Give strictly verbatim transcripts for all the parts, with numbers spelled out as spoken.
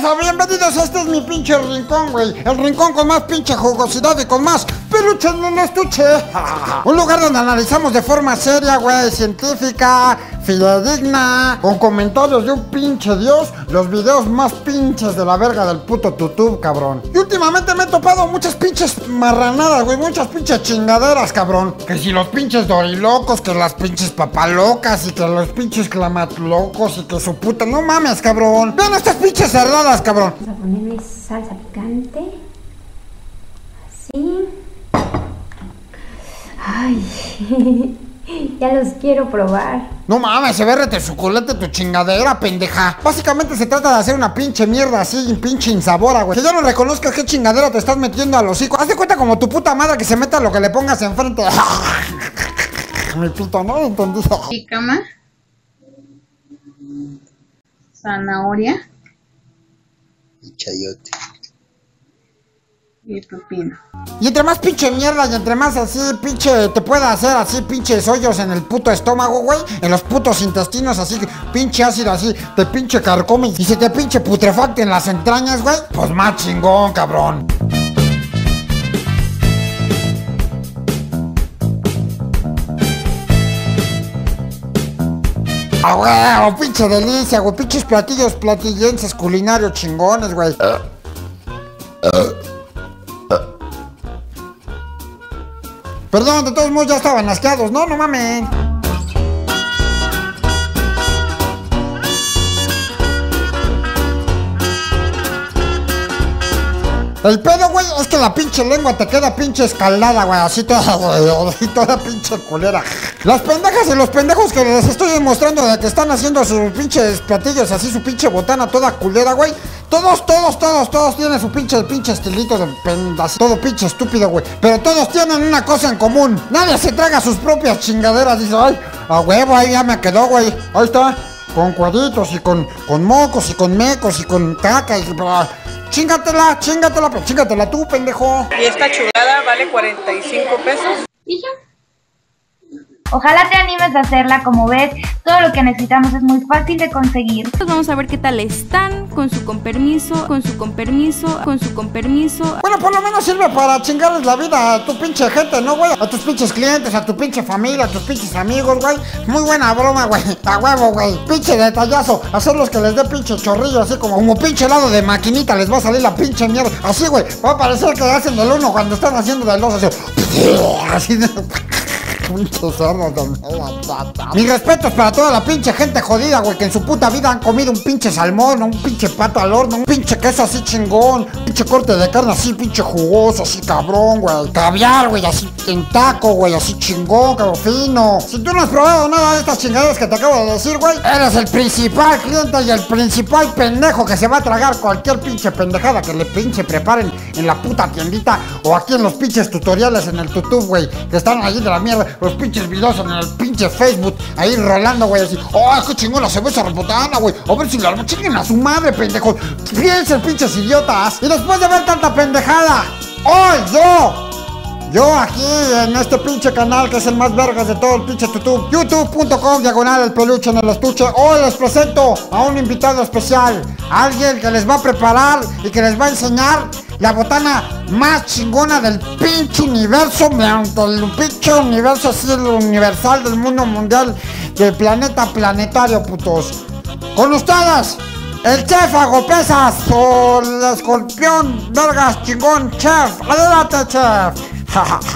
raza, bienvenidos a este es mi pinche rincón, güey. El rincón con más pinche jugosidad y con más peluche en el estuche. Un lugar donde analizamos de forma seria, güey, científica, fidedigna, con comentarios de un pinche dios, los videos más pinches de la verga del puto tutub, cabrón. Y últimamente me he topado muchas pinches marranadas, güey, muchas pinches chingaderas, cabrón. Que si los pinches dorilocos, que las pinches papalocas y que los pinches clamatlocos y que su puta... No mames, cabrón. Vean estas pinches cerradas, cabrón. Vamos a ponerle salsa picante. Así. Ay, ya los quiero probar. No mames, se ve rete suculente tu chingadera, pendeja. Básicamente se trata de hacer una pinche mierda así, pinche insabora, güey. Que ya no reconozcas qué chingadera te estás metiendo al hocico. Haz de cuenta como tu puta madre que se meta lo que le pongas enfrente. Mi pito, ¿no? ¿Entendí? Jícama, zanahoria y chayote y pepino. Y entre más pinche mierda y entre más así pinche te pueda hacer así pinches hoyos en el puto estómago, güey, en los putos intestinos, así pinche ácido así, te pinche carcome y se te pinche putrefacte en las entrañas, güey, pues más chingón, cabrón. Ah, güey, pinche delicia, güey, pinches platillos platillenses culinarios chingones, güey. Uh, uh. Perdón, de todos modos ya estaban asqueados, no, no mamen. El pedo, güey, es que la pinche lengua te queda pinche escaldada, güey, así toda, güey, así toda pinche culera. Las pendejas y los pendejos que les estoy demostrando de que están haciendo sus pinches platillos, así su pinche botana toda culera, güey. Todos, todos, todos, todos tienen su pinche, pinche estilito de pendas, todo pinche estúpido, güey. Pero todos tienen una cosa en común. Nadie se traga sus propias chingaderas. Dice, ay, a huevo, ahí ya me quedó, güey. Ahí está, con cuadritos y con, con mocos y con mecos y con caca y... Bla. Chingatela, chingatela, pero chingatela tú, pendejo. Y esta chulada vale cuarenta y cinco pesos. ¿Y ya? Ojalá te animes a hacerla. Como ves, todo lo que necesitamos es muy fácil de conseguir. Pues vamos a ver qué tal están, con su con permiso, con su con permiso, con su con permiso. Bueno, por lo menos sirve para chingarles la vida a tu pinche gente, ¿no, güey? A tus pinches clientes, a tu pinche familia, a tus pinches amigos, güey. Muy buena broma, güey. A huevo, güey. Pinche detallazo. Hacerlos que les dé pinche chorrillo, así como, como pinche helado de maquinita. Les va a salir la pinche mierda. Así, güey. Va a parecer que hacen del uno cuando están haciendo del dos. Así, así de... Mis respetos para toda la pinche gente jodida, güey, que en su puta vida han comido un pinche salmón, un pinche pato al horno, un pinche queso así chingón, un pinche corte de carne así pinche jugoso, así cabrón, güey. Caviar, güey, así en taco, güey, así chingón, cabrón, fino. Si tú no has probado nada de estas chingaderas que te acabo de decir, güey, eres el principal cliente y el principal pendejo que se va a tragar cualquier pinche pendejada que le pinche preparen en la puta tiendita o aquí en los pinches tutoriales en el YouTube, güey, que están ahí de la mierda. Los pinches videos en el pinche Facebook ahí rolando, güey, así. ¡Oh, qué chingón la cerveza rebotana, güey! A ver si la chinguen a su madre, pendejo. Piensen, pinches idiotas. Y después de ver tanta pendejada, hoy yo, yo aquí en este pinche canal que es el más vergas de todo el pinche YouTube, youtube punto com diagonal el peluche en el estuche, hoy les presento a un invitado especial, alguien que les va a preparar y que les va a enseñar la botana más chingona del pinche universo, del pinche universo así, el universal del mundo mundial, del planeta planetario, putos. Con ustedes, el chef Agopesas o el escorpión vergas chingón, chef. Adelante, chef.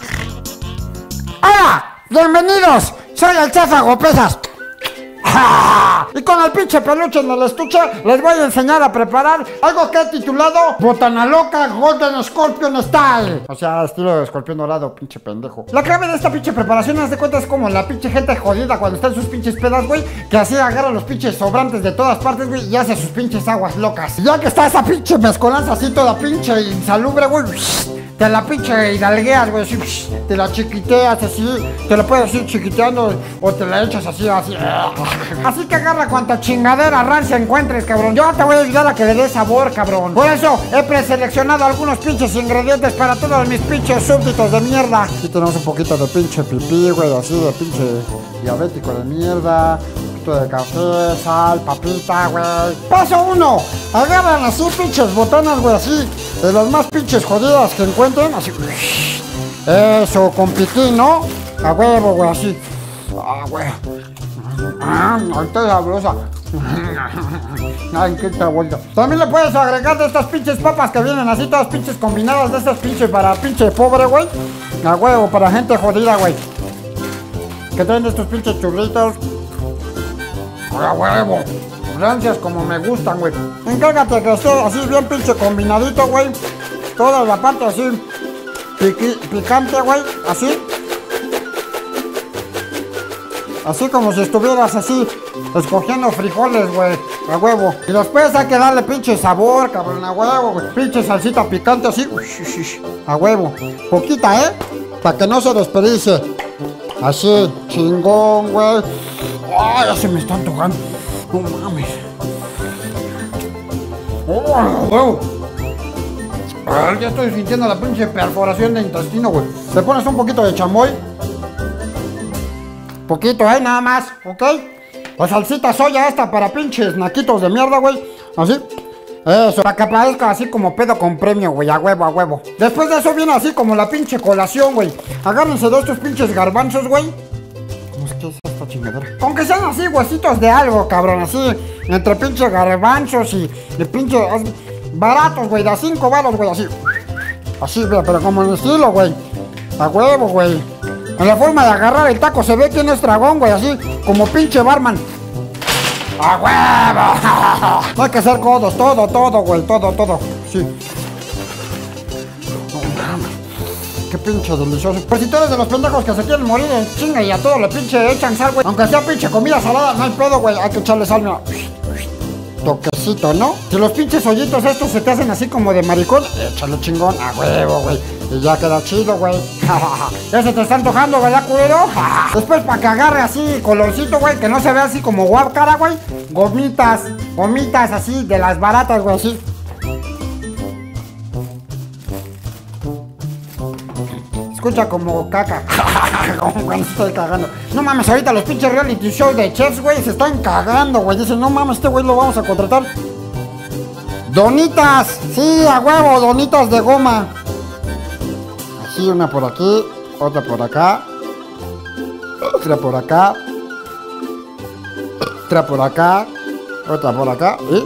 Hola, bienvenidos, soy el chef Agopesas. Y con el pinche peluche en el estuche les voy a enseñar a preparar algo que he titulado Botana Loca Golden Scorpion Style. O sea, estilo de escorpión dorado, pinche pendejo. La clave de esta pinche preparación, haz de cuenta, es como la pinche gente jodida cuando está en sus pinches pedas, güey, que así agarra los pinches sobrantes de todas partes, güey, y hace sus pinches aguas locas. Y ya que está esa pinche mezcolanza así toda pinche insalubre, güey, te la pinche hidalgueas, güey, así, te la chiquiteas así, te la puedes ir chiquiteando o te la echas así, así. Así que agarra cuanta chingadera rancia encuentres, cabrón. Yo te voy a ayudar a que le dé sabor, cabrón. Por eso he preseleccionado algunos pinches ingredientes para todos mis pinches súbditos de mierda. Aquí tenemos un poquito de pinche pipí, güey, así de pinche diabético de mierda. poquito de café, sal, papita, güey. Paso uno, agarran así pinches botanas, güey, así, de las más pinches jodidas que encuentren, así. Eso, con piquín, ¿no? A huevo, güey, así. Ah, güey. Ah, ahorita es sabrosa. Ay, qué tal vuelta. También le puedes agregar de estas pinches papas que vienen así, todas pinches combinadas, de estas pinches para pinche pobre, güey. A huevo, para gente jodida, güey. Que traen estos pinches churritos. A huevo. Gracias como me gustan, güey. Encárgate que esté así bien pinche combinadito, güey. Toda la parte así piqui, picante, güey. Así. Así como si estuvieras así escogiendo frijoles, güey. A huevo. Y después hay que darle pinche sabor, cabrón. A huevo, güey. Pinche salsita picante así. A huevo. Poquita, ¿eh? Para que no se desperdicie. Así, chingón, güey. Ay, ya se me está antojando. No mames. Oh, huevo. Ay, ya estoy sintiendo la pinche perforación de intestino, güey. Le pones un poquito de chamoy. Poquito, ¿eh? Nada más, ¿ok? La salsita soya esta para pinches naquitos de mierda, güey. Así. Eso, para que parezca así como pedo con premio, güey. A huevo, a huevo. Después de eso viene así como la pinche colación, güey. Agárrense de estos pinches garbanzos, güey. ¿Cómo es que es esta chingadera? Aunque sean así huesitos de algo, cabrón. Así, entre pinches garbanzos y de pinche... baratos, güey. De a cinco varos, güey. Así. Así, pero como en estilo, güey. A huevo, güey. En la forma de agarrar el taco se ve que no es dragón, güey, así, como pinche barman. ¡A huevo! No hay que hacer codos, todo, todo, güey, todo, todo, sí. No mames, qué pinche delicioso. Pero si tú eres de los pendejos que se quieren morir en chinga y a todo le pinche echan sal, güey. Aunque sea pinche comida salada, no hay pedo, güey, hay que echarle sal, mira. Toquecito, ¿no? Si los pinches hoyitos estos se te hacen así como de maricón, échale chingón, a huevo, güey. Y ya queda chido, güey. Ya se te está antojando, ¿verdad, culero? Después, para que agarre así colorcito, güey, que no se vea así como guapcara, güey. Gomitas, gomitas así, de las baratas, güey, así. Escucha como caca. Como cuando estoy cagando. No mames, ahorita los pinches reality shows de chefs, güey, se están cagando, güey. Dicen, no mames, este güey lo vamos a contratar. Donitas, sí, a huevo, donitas de goma. Así, una por aquí, otra por acá, otra por acá, otra por acá, otra por acá, y...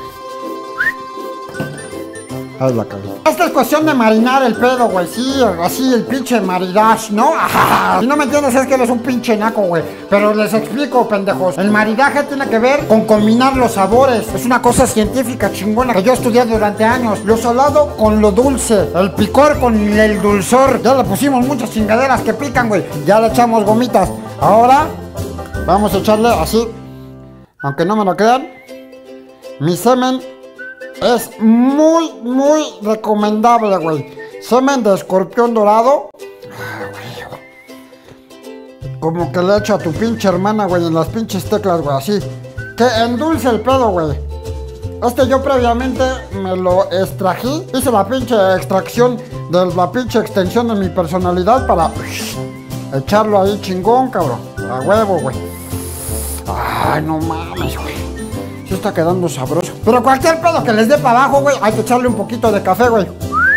ahí la cagué. Esta es cuestión de marinar el pedo, güey, sí, así el pinche maridaje, ¿no? Si no me entiendes es que eres un pinche naco, güey. Pero les explico, pendejos. El maridaje tiene que ver con combinar los sabores. Es una cosa científica chingona que yo estudié durante años. Lo salado con lo dulce, el picor con el dulzor. Ya le pusimos muchas chingaderas que pican, güey. Ya le echamos gomitas. Ahora vamos a echarle así, aunque no me lo crean, mi semen. Es muy, muy recomendable, güey. Semen de escorpión dorado. Ah, güey. Como que le echo a tu pinche hermana, güey, en las pinches teclas, güey, así. Que endulce el pedo, güey. Este yo previamente me lo extrají. Hice la pinche extracción de la pinche extensión de mi personalidad para echarlo ahí chingón, cabrón. A huevo, güey. Ay, no mames, güey. Se está quedando sabroso. Pero cualquier pedo que les dé para abajo, güey, hay que echarle un poquito de café, güey.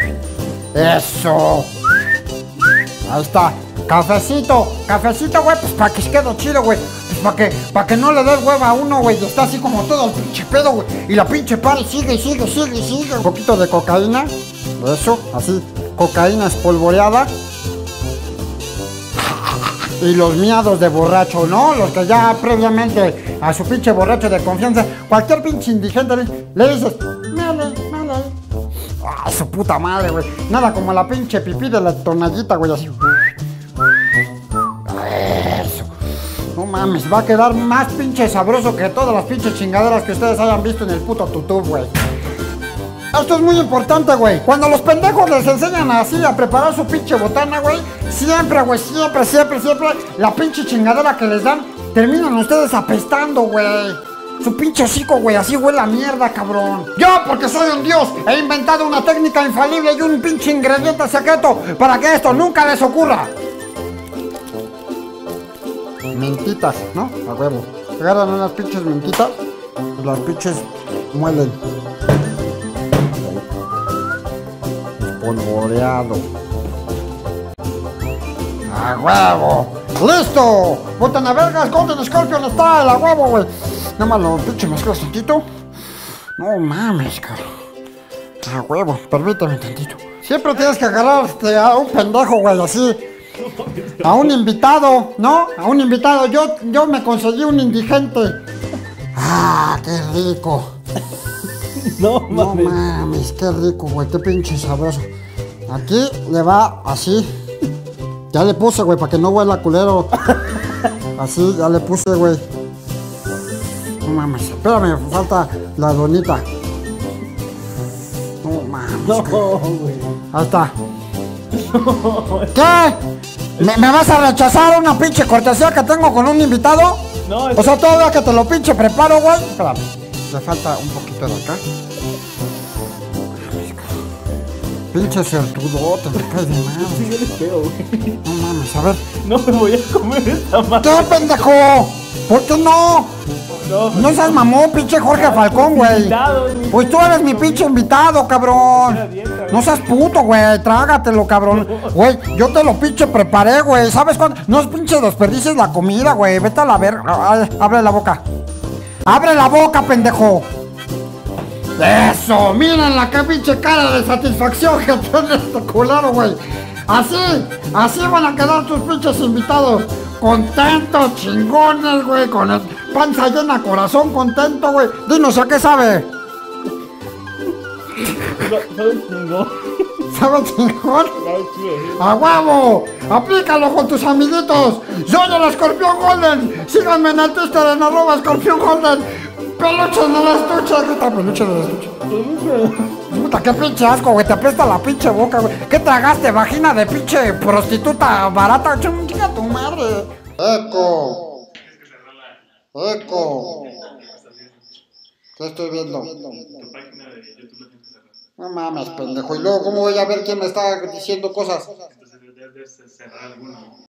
Eso. Ahí está. Cafecito. Cafecito, güey, pues para que se quede chido, güey. Pues para que, para que no le dé hueva a uno, güey. Y está así como todo el pinche pedo, güey. Y la pinche pari sigue, sigue, sigue, sigue. Un poquito de cocaína. Eso, así. Cocaína espolvoreada. Y los miados de borracho, ¿no? Los que ya previamente a su pinche borracho de confianza, cualquier pinche indigente le, le dices, male, male. Ah, su puta madre, güey. Nada como la pinche pipí de la tonallita, güey, así. Eso. No mames, va a quedar más pinche sabroso que todas las pinches chingaderas que ustedes hayan visto en el puto tutub, güey. Esto es muy importante, güey. Cuando los pendejos les enseñan así a preparar su pinche botana, güey, siempre, güey, siempre, siempre, siempre, la pinche chingadera que les dan, terminan ustedes apestando, güey. Su pinche hocico, güey, así huele a mierda, cabrón. Yo, porque soy un dios, he inventado una técnica infalible y un pinche ingrediente secreto para que esto nunca les ocurra. Mentitas, ¿no? A huevo. agarran unas pinches mentitas y las pinches muelen. Espolvoreado. ¡A huevo! ¡Listo! ¡Botan a vergas! ¡Golden Scorpion está! ¡A huevo, güey! Nada más lo pinche mezclas tantito. No mames, cabrón. ¡A huevo! Permíteme tantito. Siempre tienes que agarrar este, a un pendejo, güey, así. A un invitado, ¿no? A un invitado. Yo, yo me conseguí un indigente. ¡Ah, qué rico! No No mames. mames, qué rico, güey, qué pinche sabroso. Aquí le va así. Ya le puse, güey, para que no huela culero. Así, ya le puse, güey. No mames, espérame, falta la donita. No mames. No, güey. güey. Ahí está. ¿Qué? ¿Me, ¿Me vas a rechazar una pinche cortesía que tengo con un invitado? No, O sea, todavía que te lo pinche preparo, güey. Espérame, le falta un poquito de acá. Pinche certudote, me cae de madre. sí huele feo, güey. No mames, a ver. No me voy a comer esta madre. ¿Qué, pendejo? ¿Por qué no? No, No seas mamón, pinche Jorge Falcón, güey. invitado, es mi- Pues tú eres mi pinche invitado, cabrón. No seas puto, güey. Trágatelo, cabrón. Güey, yo te lo pinche preparé, güey. ¿Sabes cuándo? No es pinche desperdicies la comida, güey. Vete a la verga. Ay, abre la boca. Abre la boca, pendejo. Eso, miren la que pinche cara de satisfacción que tiene este culero, güey. Así, así van a quedar tus pinches invitados. Contentos, chingones, güey, con el panza llena, corazón contento, güey. Dinos, ¿a qué sabe? ¿Sabes chingón? ¿Sabe chingón? ¿Sabes chido? ¡A huevo! ¡Aplícalo con tus amiguitos! ¡Soy el Escorpión Golden! Síganme en el Twitter en arroba Escorpión Golden. ¡Peluche en el estuche! ¿Qué tal peluche en el estuche? Puta, qué pinche asco, güey. Te apesta la pinche boca, güey. ¿Qué tragaste? Vagina de pinche prostituta barata. Chinga tu madre. Eco. Eco. ¿Qué estoy viendo? No mames, pendejo. Y luego, ¿cómo voy a ver quién me está diciendo cosas?